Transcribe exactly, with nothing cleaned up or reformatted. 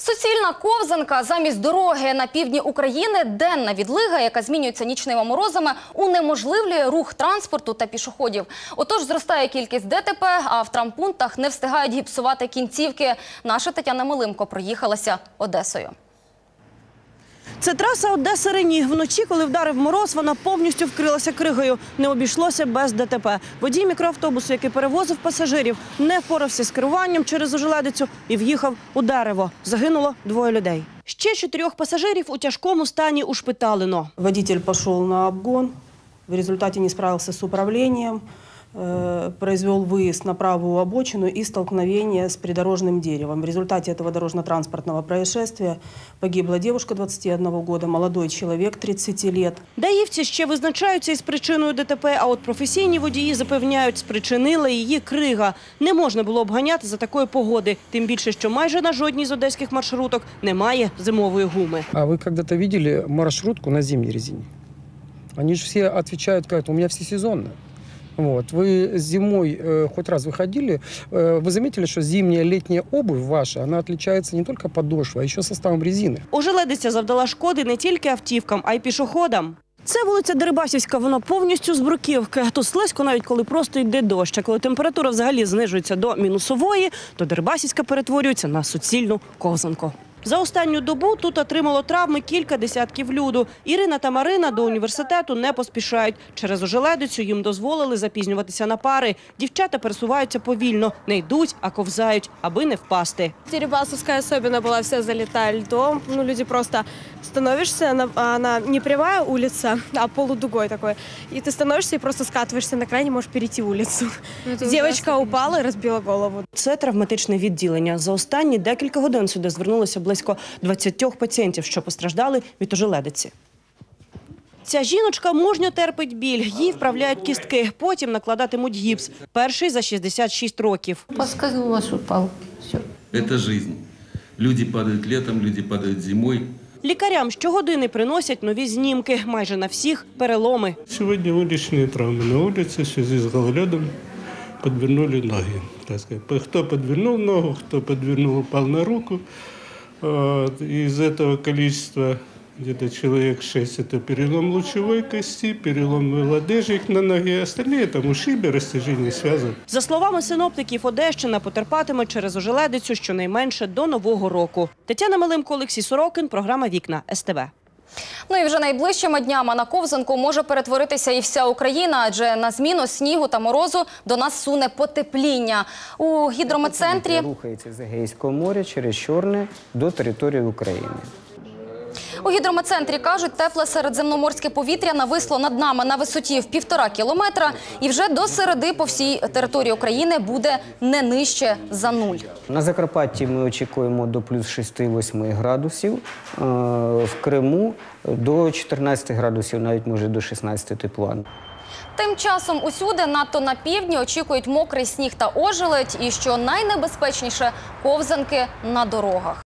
Суцільна ковзанка замість дороги на півдні України – денна відлига, яка змінюється нічними морозами, унеможливлює рух транспорту та пішоходів. Отож, зростає кількість ДТП, а в травмпунктах не встигають гіпсувати кінцівки. Наша Тетяна Милимко проїхалася Одесою. Це траса Одеса-Рені. Вночі, коли вдарив мороз, вона повністю вкрилася кригою. Не обійшлося без ДТП. Водій мікроавтобусу, який перевозив пасажирів, не впорався з керуванням через ожеледицю і в'їхав у дерево. Загинуло двоє людей. Ще чотирьох пасажирів у тяжкому стані ушпиталено. Водитель пішов на обгон, в результаті не справився з управлінням, произвел выезд на правую обочину и столкновение с придорожным деревом. В результате этого дорожно-транспортного происшествия погибла девушка двадцати одного года, молодой человек тридцати лет. Даївці ще визначаються із причиною ДТП, а от професійні водії запевняють, спричинила її крига. Не можна було обганяти за такої погоди, тим більше, що майже на жодній з одеських маршруток немає зимової гуми. А ви коли-то бачили маршрутку на зимній резині? Вони ж всі відповідають, кажуть, у мене всесезонно. Вот. Вы зимой э, хоть раз выходили, э, вы заметили, что зимняя, летняя обувь ваша, она отличается не только подошвой, а еще составом резины. Ожеледиця завдала шкоди не тільки автівкам, а й пішоходам. Це вулиця Дерибасівська, вона повністю з бруківки. Тут слизько навіть коли просто йде дощ. А коли температура взагалі знижується до мінусової, то Дерибасівська перетворюється на суцільну ковзанку. За останню добу тут отримало травми кілька десятків люду. Ірина та Марина до університету не поспішають. Через ожеледицю їм дозволили запізнюватися на пари. Дівчата пересуваються повільно, не йдуть, а ковзають, аби не впасти. Дерибасовская особенно была вся залита льдом. Ну, люди просто становишься, она, она не прямая улица, а полудугой такой. И ты становишься и просто скатываешься на край, не можешь перейти улицу. Девочка упала и разбила голову. Це травматичне відділення. За останні декілька годин сюди звернулося близько двадцяти пацієнтів, що постраждали від ожеледиці. Ця жіночка мужньо терпить біль, їй вправляють кістки, потім накладатимуть гіпс. Перший за шістдесят шість років. Поскользнулась, упал. Все. Это жизнь. Люди падают летом, люди падают зимой. Лікарям щогодини приносять нові знімки. Майже на всіх – переломи. Сьогодні уличні травми на вулиці в зв'язку з гололедом підвернули ноги. Хто підвернув ногу, хто підвернув, упав на руку. Из этого количества где-то человек шесть – это перелом лучевой кости, перелом лодыжек на ноге, остальные там ушибы, растяжение связок. За словами синоптиків, Одещина потерпатиме через ожеледицю щонайменше до Нового року. Тетяна Милимко, Олексій Сорокин, програма «Вікна» ес те ве. Ну і вже найближчими днями на ковзанку може перетворитися і вся Україна, адже на зміну снігу та морозу до нас суне потепління. У гідрометцентрі рухається з Егейського моря через Чорне до території України. У гідрометцентрі кажуть, тепле середземноморське повітря нависло над нами на висоті в півтора кілометра і вже до середи по всій території України буде не нижче за нуль. На Закарпатті ми очікуємо до плюс шести-восьми градусів, в Криму до чотирнадцяти градусів, навіть може до шістнадцяти тепла. Тим часом усюди, надто на півдні, очікують мокрий сніг та ожеледь і, що найнебезпечніше, ковзанки на дорогах.